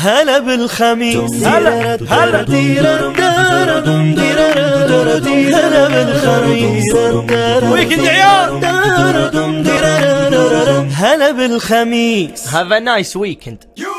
هلا بالخميس هلا بالخميس ويكند عيال هلا بالخميس. Have a nice weekend.